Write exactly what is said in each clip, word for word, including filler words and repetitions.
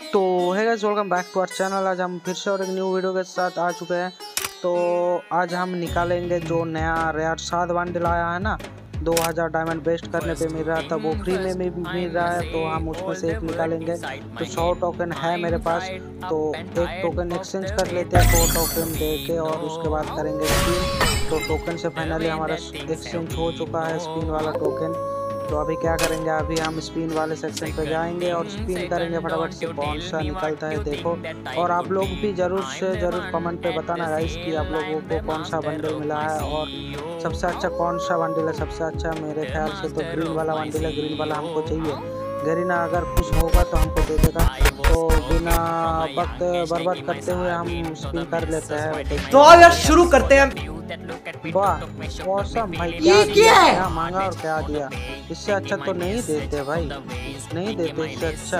तो है guys, welcome back to our channel. आज हम फिर से और एक न्यू वीडियो के साथ आ चुके हैं। तो आज हम निकालेंगे जो नया रेयर सात बंडल आया है ना, दो हज़ार डायमंड बेस्ट करने पे मिल रहा था, वो फ्री में भी मिल रहा है। तो हम उसमें से एक निकालेंगे। तो सौ टोकन है मेरे पास, तो एक टोकन एक्सचेंज कर लेते हैं, सौ टोकन दे के, और उसके बाद करेंगे स्पिन। तो टोकन से फाइनली हमारा एक्सचेंज हो चुका है स्पिन वाला टोकन। तो अभी क्या करेंगे, अभी हम स्पिन वाले सेक्शन पे जाएंगे और स्पिन करेंगे फटाफट से, कौन सा निकलता है देखो। और आप लोग भी जरूर से जरूर कमेंट पे बताना गाइस कि आप लोगों को कौन सा बंडल मिला है और सबसे अच्छा कौन सा बंडल है। सबसे अच्छा मेरे ख्याल से तो ग्रीन वाला बंडल है, ग्रीन वाला हमको चाहिए। गरीना अगर कुछ होगा तो हमको दे देगा। तो बिना वक्त बर्बाद करते हुए हम स्पिन कर लेते हैं। तो अब यार शुरू करते हैं। वाह ऑसम भाई, क्या क्या है? क्या मांगा और क्या दिया। इससे अच्छा तो नहीं देते भाई, नहीं देते इससे अच्छा।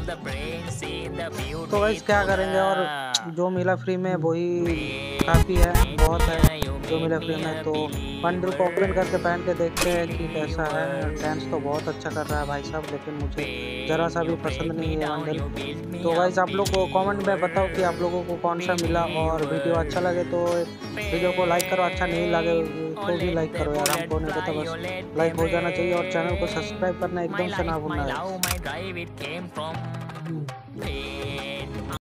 तो गाइस क्या करेंगे, और जो मिला फ्री में वही काफ़ी है, बहुत है जो मिला फ्री में। तो बंडल को ओपन करके पहन के देखते हैं कि कैसा है। डांस तो बहुत अच्छा कर रहा है भाई साहब, लेकिन मुझे ज़रा सा भी पसंद नहीं है बंडल। तो गाइस आप लोग को कमेंट में बताओ कि आप लोगों को कौन सा मिला, और वीडियो अच्छा लगे तो वीडियो को लाइक करो, अच्छा नहीं लगे तो भी लाइक करो यार, हमको नहीं पता, बस लाइक हो जाना चाहिए। और चैनल को सब्सक्राइब करना एकदम से ना भूलना है।